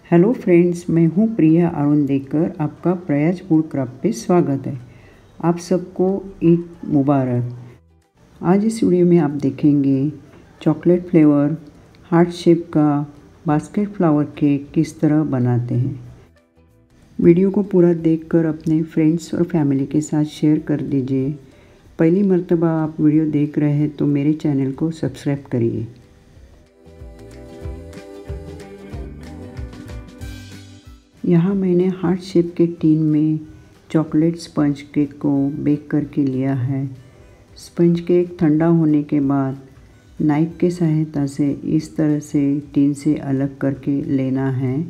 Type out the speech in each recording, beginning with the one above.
Hello friends, मैं हूँ प्रिया अरुण देकर। आपका प्रयास फूड क्राफ्ट पे स्वागत है। आप सबको ईद मुबारक। आज इस वीडियो में आप देखेंगे चॉकलेट फ्लेवर हार्ट शेप का बास्केट फ्लावर केक किस तरह बनाते हैं। वीडियो को पूरा देखकर अपने फ्रेंड्स और फैमिली के साथ शेयर कर दीजिए। पहली मर्तबा आप वीडियो देख रहे हैं तो मेरे चैनल को सब्सक्राइब करिए। यहाँ मैंने हार्ट शेप के टीन में चॉकलेट स्पंज केक को बेक करके लिया है। स्पंज केक ठंडा होने के बाद नाइफ के सहायता से इस तरह से टीन से अलग करके लेना है।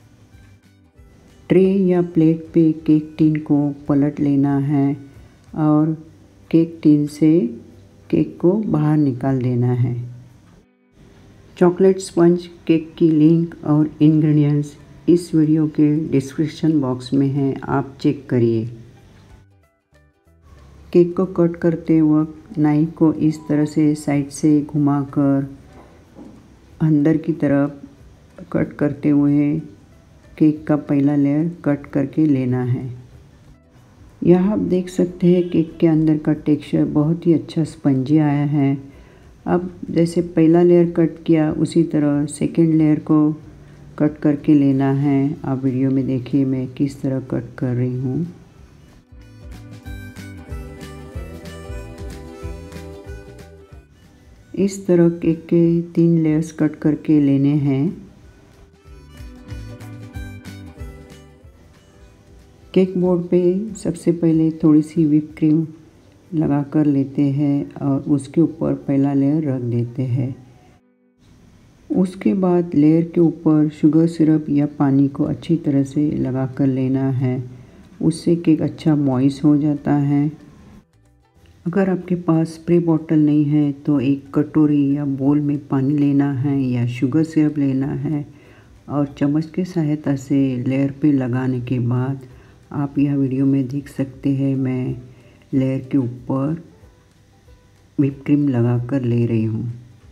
ट्रे या प्लेट पे केक टीन को पलट लेना है और केक टीन से केक को बाहर निकाल देना है। चॉकलेट स्पंज केक की लिंक और इंग्रेडिएंट्स इस वीडियो के डिस्क्रिप्शन बॉक्स में है, आप चेक करिए। केक को कट करते वक्त नाइफ को इस तरह से साइड से घुमाकर अंदर की तरफ कट करते हुए केक का पहला लेयर कट करके लेना है। यहाँ आप देख सकते हैं केक के अंदर का टेक्सचर बहुत ही अच्छा स्पंजी आया है। अब जैसे पहला लेयर कट किया उसी तरह सेकेंड लेयर को कट करके लेना है। आप वीडियो में देखिए मैं किस तरह कट कर रही हूँ। इस तरह केक के 3 लेयर्स कट करके लेने हैं। केक बोर्ड पे सबसे पहले थोड़ी सी व्हिप क्रीम लगा कर लेते हैं और उसके ऊपर पहला लेयर रख देते हैं। उसके बाद लेयर के ऊपर शुगर सिरप या पानी को अच्छी तरह से लगा कर लेना है। उससे केक अच्छा मॉइस्ट हो जाता है। अगर आपके पास स्प्रे बॉटल नहीं है तो एक कटोरी या बोल में पानी लेना है या शुगर सिरप लेना है और चम्मच के सहायता से लेयर पे लगाने के बाद आप यह वीडियो में देख सकते हैं मैं लेयर के ऊपर व्हिप क्रीम लगा कर ले रही हूँ।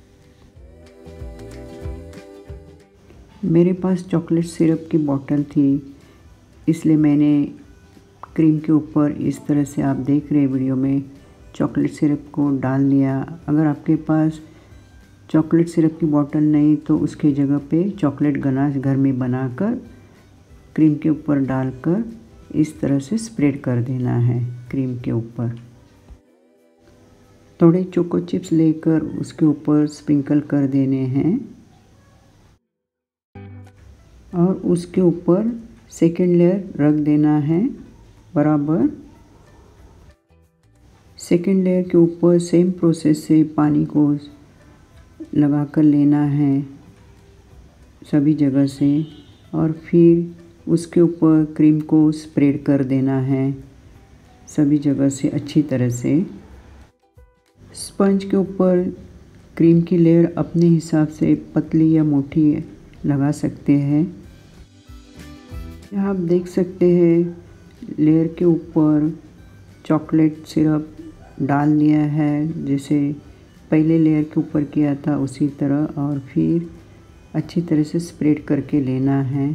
मेरे पास चॉकलेट सिरप की बोतल थी, इसलिए मैंने क्रीम के ऊपर इस तरह से आप देख रहे वीडियो में चॉकलेट सिरप को डाल दिया। अगर आपके पास चॉकलेट सिरप की बोतल नहीं तो उसके जगह पे चॉकलेट गनाश घर में बनाकर क्रीम के ऊपर डालकर इस तरह से स्प्रेड कर देना है क्रीम के ऊपर। थोड़े चोको चिप्स लेकर उसके ऊपर स्प्रिंकल कर देने हैं और उसके ऊपर सेकेंड लेयर रख देना है बराबर। सेकेंड लेयर के ऊपर सेम प्रोसेस से पानी को लगा कर लेना है सभी जगह से और फिर उसके ऊपर क्रीम को स्प्रेड कर देना है सभी जगह से अच्छी तरह से। स्पंज के ऊपर क्रीम की लेयर अपने हिसाब से पतली या मोटी लगा सकते हैं। यहाँ आप देख सकते हैं लेयर के ऊपर चॉकलेट सिरप डाल दिया है, जैसे पहले लेयर के ऊपर किया था उसी तरह, और फिर अच्छी तरह से स्प्रेड करके लेना है।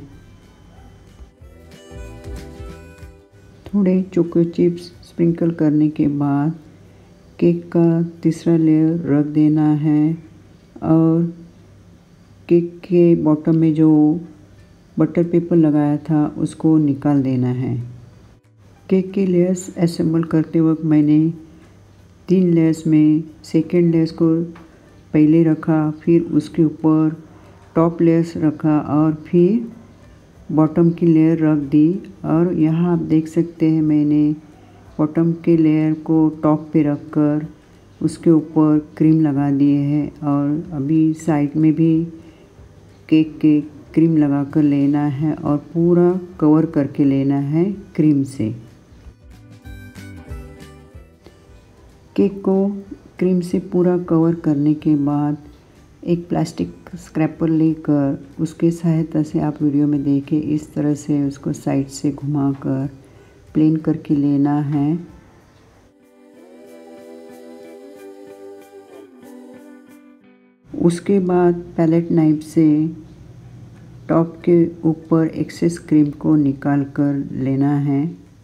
थोड़े चोको चिप्स स्प्रिंकल करने के बाद केक का तीसरा लेयर रख देना है और केक के बॉटम में जो बटर पेपर लगाया था उसको निकाल देना है। केक के लेयर्स असेंबल करते वक्त मैंने 3 लेयर्स में सेकेंड लेयर्स को पहले रखा, फिर उसके ऊपर टॉप लेयर्स रखा और फिर बॉटम की लेयर रख दी। और यहाँ आप देख सकते हैं मैंने बॉटम के लेयर को टॉप पे रख कर उसके ऊपर क्रीम लगा दिए हैं और अभी साइड में भी केक के क्रीम लगा कर लेना है और पूरा कवर करके लेना है क्रीम से। केक को क्रीम से पूरा कवर करने के बाद एक प्लास्टिक स्क्रैपर लेकर उसके सहायता से आप वीडियो में देखें इस तरह से उसको साइड से घुमाकर प्लेन करके लेना है। उसके बाद पैलेट नाइफ से टॉप के ऊपर एक्सेस क्रीम को निकाल कर लेना है।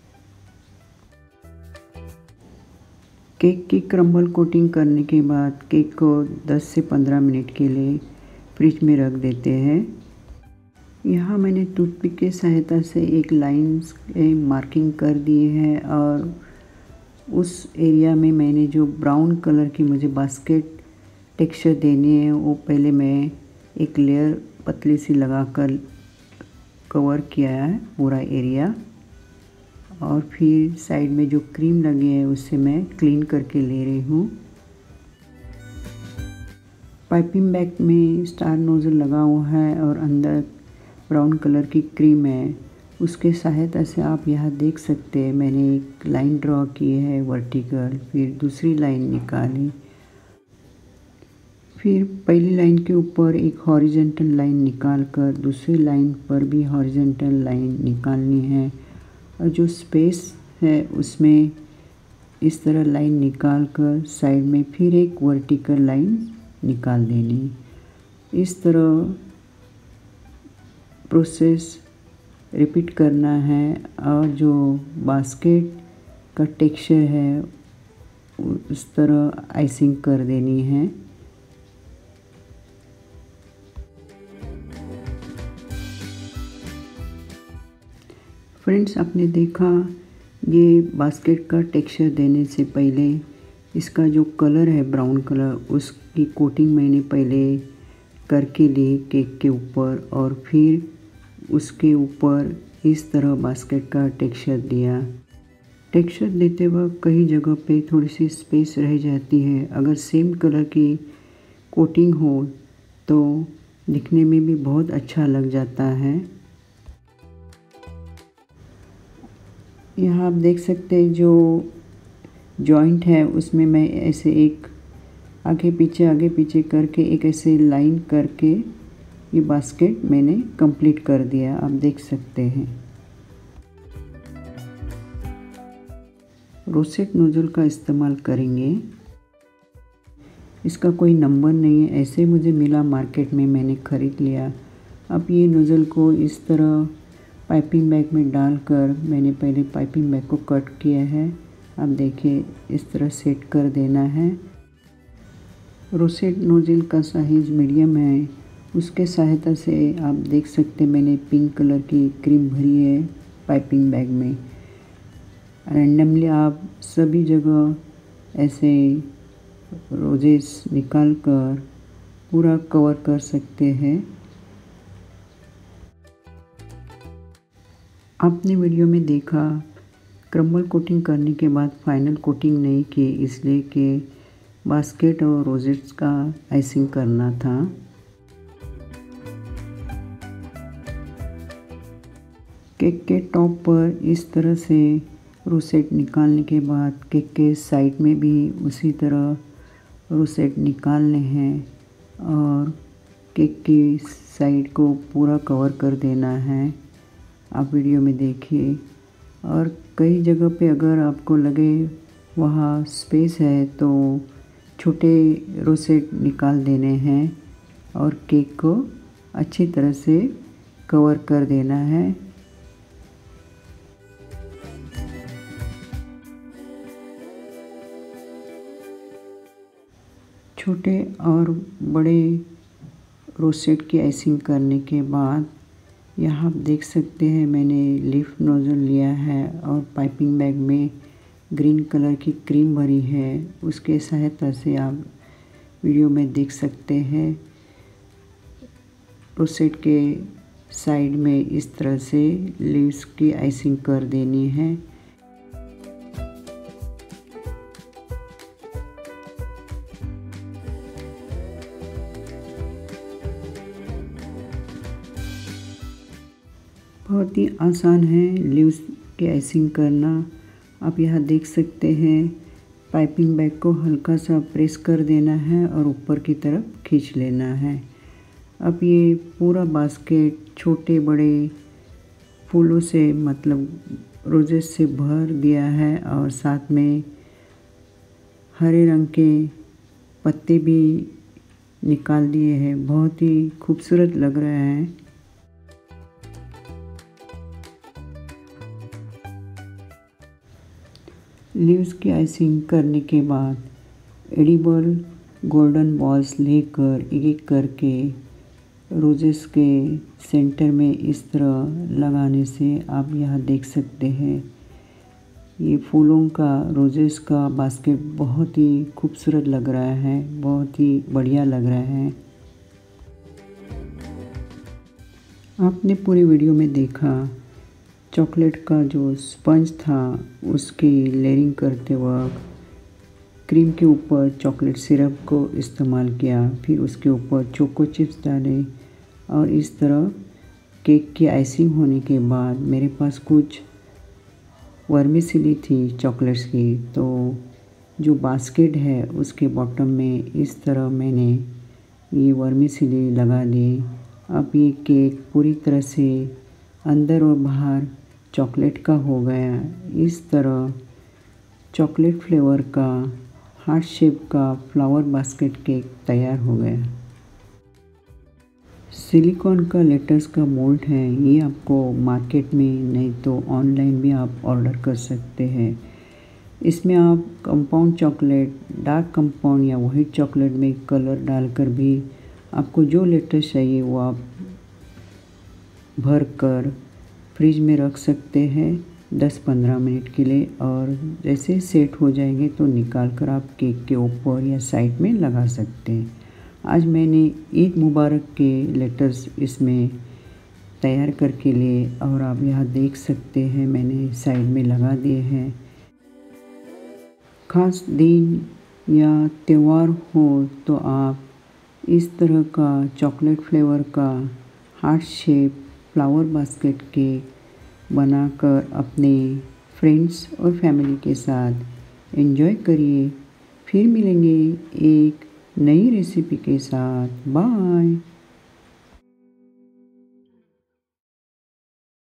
केक की क्रम्बल कोटिंग करने के बाद केक को 10 से 15 मिनट के लिए फ्रिज में रख देते हैं। यहाँ मैंने टूथपिक की सहायता से एक लाइन मार्किंग कर दी है और उस एरिया में मैंने जो ब्राउन कलर की मुझे बास्केट टेक्सचर देनी है वो पहले मैं एक लेयर पतली सी लगाकर कवर किया है पूरा एरिया, और फिर साइड में जो क्रीम लगी है उससे मैं क्लीन करके ले रही हूँ। पाइपिंग बैग में स्टार नोज़ल लगा हुआ है और अंदर ब्राउन कलर की क्रीम है। उसके सहायता से आप यहाँ देख सकते हैं मैंने एक लाइन ड्रॉ की है वर्टिकल, फिर दूसरी लाइन निकाली, फिर पहली लाइन के ऊपर एक हॉरिजॉन्टल लाइन निकाल कर दूसरी लाइन पर भी हॉरिजॉन्टल लाइन निकालनी है, और जो स्पेस है उसमें इस तरह लाइन निकाल कर साइड में फिर एक वर्टिकल लाइन निकाल देनी। इस तरह प्रोसेस रिपीट करना है और जो बास्केट का टेक्सचर है उस तरह आइसिंग कर देनी है। फ्रेंड्स, आपने देखा ये बास्केट का टेक्सचर देने से पहले इसका जो कलर है ब्राउन कलर, उसकी कोटिंग मैंने पहले करके ली केक के ऊपर, और फिर उसके ऊपर इस तरह बास्केट का टेक्सचर दिया। टेक्सचर देते वक्त कई जगह पे थोड़ी सी स्पेस रह जाती है। अगर सेम कलर की कोटिंग हो तो दिखने में भी बहुत अच्छा लग जाता है। यहाँ आप देख सकते हैं जो जॉइंट है उसमें मैं ऐसे एक आगे पीछे करके एक ऐसे लाइन करके ये बास्केट मैंने कंप्लीट कर दिया, आप देख सकते हैं। रोसेट नोजल का इस्तेमाल करेंगे। इसका कोई नंबर नहीं है, ऐसे मुझे मिला मार्केट में, मैंने ख़रीद लिया। अब ये नोजल को इस तरह पाइपिंग बैग में डालकर मैंने पहले पाइपिंग बैग को कट किया है। अब देखिए इस तरह सेट कर देना है। रोसेट नोजल का साइज़ मीडियम है, उसके सहायता से आप देख सकते हैं मैंने पिंक कलर की क्रीम भरी है पाइपिंग बैग में। रैंडमली आप सभी जगह ऐसे रोजेस निकाल कर पूरा कवर कर सकते हैं। आपने वीडियो में देखा क्रम्बल कोटिंग करने के बाद फाइनल कोटिंग नहीं की, इसलिए कि बास्केट और रोजेट्स का आइसिंग करना था। केक के टॉप पर इस तरह से रोसेट निकालने के बाद केक के साइड में भी उसी तरह रोसेट निकालने हैं और केक की साइड को पूरा कवर कर देना है। आप वीडियो में देखिए, और कई जगह पे अगर आपको लगे वहाँ स्पेस है तो छोटे रोसेट निकाल देने हैं और केक को अच्छी तरह से कवर कर देना है। छोटे और बड़े रोसेट की आइसिंग करने के बाद यहाँ आप देख सकते हैं मैंने लीफ नोजल लिया है और पाइपिंग बैग में ग्रीन कलर की क्रीम भरी है। उसके सहायता से आप वीडियो में देख सकते हैं रोसेट के साइड में इस तरह से लीव्स की आइसिंग कर देनी है। बहुत ही आसान है लीव्स की आइसिंग करना। आप यहाँ देख सकते हैं पाइपिंग बैग को हल्का सा प्रेस कर देना है और ऊपर की तरफ खींच लेना है। अब ये पूरा बास्केट छोटे बड़े फूलों से मतलब रोजेस से भर दिया है और साथ में हरे रंग के पत्ते भी निकाल दिए हैं। बहुत ही खूबसूरत लग रहा है। लीव्स की आइसिंग करने के बाद एडिबल गोल्डन बॉल्स लेकर एक एक करके रोजेस के सेंटर में इस तरह लगाने से आप यहाँ देख सकते हैं ये फूलों का रोजेस का बास्केट बहुत ही खूबसूरत लग रहा है, बहुत ही बढ़िया लग रहा है। आपने पूरी वीडियो में देखा चॉकलेट का जो स्पंज था उसकी लेयरिंग करते वक्त क्रीम के ऊपर चॉकलेट सिरप को इस्तेमाल किया, फिर उसके ऊपर चोको चिप्स डाले और इस तरह केक की आइसिंग होने के बाद मेरे पास कुछ वर्मिसेली थी चॉकलेट्स की, तो जो बास्केट है उसके बॉटम में इस तरह मैंने ये वर्मिसेली लगा दी। अब ये केक पूरी तरह से अंदर और बाहर चॉकलेट का हो गया। इस तरह चॉकलेट फ्लेवर का हार्ट शेप का फ्लावर बास्केट केक तैयार हो गया। सिलिकॉन का लेटेक्स का मोल्ड है, ये आपको मार्केट में नहीं तो ऑनलाइन भी आप ऑर्डर कर सकते हैं। इसमें आप कंपाउंड चॉकलेट, डार्क कंपाउंड या वाइट चॉकलेट में कलर डालकर भी आपको जो लेटेक्स चाहिए वो आप भर कर फ्रिज में रख सकते हैं 10-15 मिनट के लिए, और जैसे सेट हो जाएंगे तो निकाल कर आप केक के ऊपर या साइड में लगा सकते हैं। आज मैंने ईद मुबारक के लेटर्स इसमें तैयार करके लिए और आप यहाँ देख सकते हैं मैंने साइड में लगा दिए हैं। ख़ास दिन या त्यौहार हो तो आप इस तरह का चॉकलेट फ्लेवर का heart shape flower basket cake बनाकर अपने फ्रेंड्स और फैमिली के साथ एंजॉय करिए। फिर मिलेंगे एक नई रेसिपी के साथ। बाय।